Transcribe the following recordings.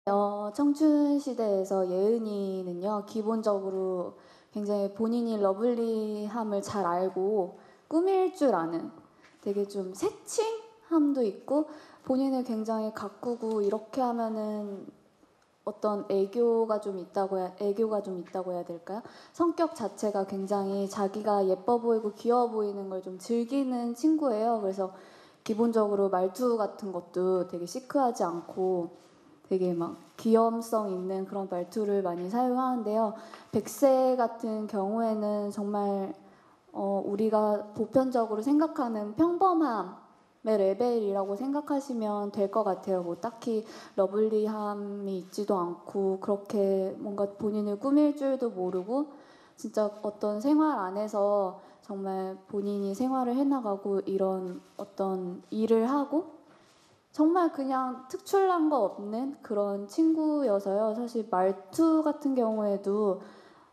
청춘 시대에서 예은이는요, 기본적으로 굉장히 본인이 러블리함을 잘 알고 꾸밀 줄 아는 되게 좀 새침함도 있고 본인을 굉장히 가꾸고 이렇게 하면은 어떤 애교가 좀 있다고 해야 될까요? 성격 자체가 굉장히 자기가 예뻐 보이고 귀여워 보이는 걸 좀 즐기는 친구예요. 그래서 기본적으로 말투 같은 것도 되게 시크하지 않고 되게 막 귀염성 있는 그런 말투를 많이 사용하는데요. 백세 같은 경우에는 정말 우리가 보편적으로 생각하는 평범함의 레벨이라고 생각하시면 될 것 같아요. 뭐 딱히 러블리함이 있지도 않고 그렇게 뭔가 본인을 꾸밀 줄도 모르고 진짜 어떤 생활 안에서 정말 본인이 생활을 해나가고 이런 어떤 일을 하고 정말 그냥 특출난 거 없는 그런 친구여서요. 사실 말투 같은 경우에도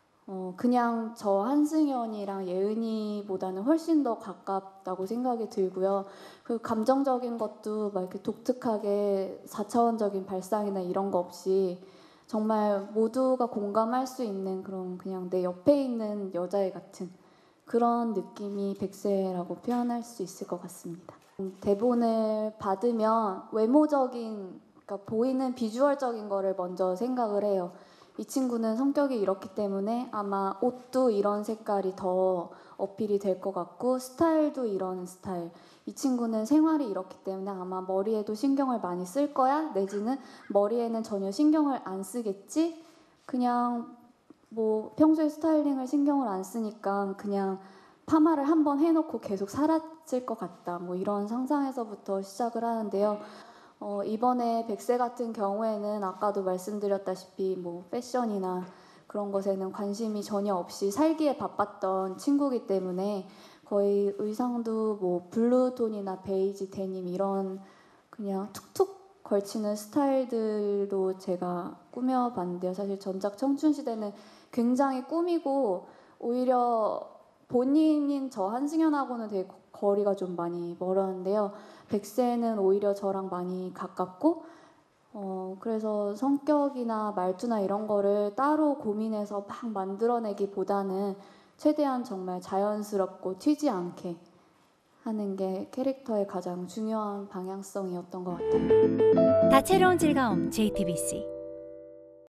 그냥 저 한승연이랑 예은이보다는 훨씬 더 가깝다고 생각이 들고요. 그리고 감정적인 것도 막 이렇게 독특하게 4차원적인 발상이나 이런 거 없이 정말 모두가 공감할 수 있는 그런 그냥 내 옆에 있는 여자애 같은 그런 느낌이 백세라고 표현할 수 있을 것 같습니다. 대본을 받으면 외모적인, 그러니까 보이는 비주얼적인 거를 먼저 생각을 해요. 이 친구는 성격이 이렇기 때문에 아마 옷도 이런 색깔이 더 어필이 될 것 같고 스타일도 이런 스타일. 이 친구는 생활이 이렇기 때문에 아마 머리에도 신경을 많이 쓸 거야. 내지는 머리에는 전혀 신경을 안 쓰겠지. 그냥 뭐 평소에 스타일링을 신경을 안 쓰니까 그냥 파마를 한번 해놓고 계속 살았을 것 같다. 뭐 이런 상상에서부터 시작을 하는데요. 이번에 백세 같은 경우에는 아까도 말씀드렸다시피 뭐 패션이나 그런 것에는 관심이 전혀 없이 살기에 바빴던 친구이기 때문에 거의 의상도 뭐 블루톤이나 베이지, 데님 이런 그냥 툭툭 걸치는 스타일들로 제가 꾸며봤는데요. 사실 전작 청춘시대는 굉장히 꾸미고 오히려 본인인 저 한승연하고는 되게 거리가 좀 많이 멀었는데요. 백세는 오히려 저랑 많이 가깝고 그래서 성격이나 말투나 이런 거를 따로 고민해서 막 만들어내기보다는 최대한 정말 자연스럽고 튀지 않게 하는 게 캐릭터의 가장 중요한 방향성이었던 것 같아요. 다채로운 즐거움 JTBC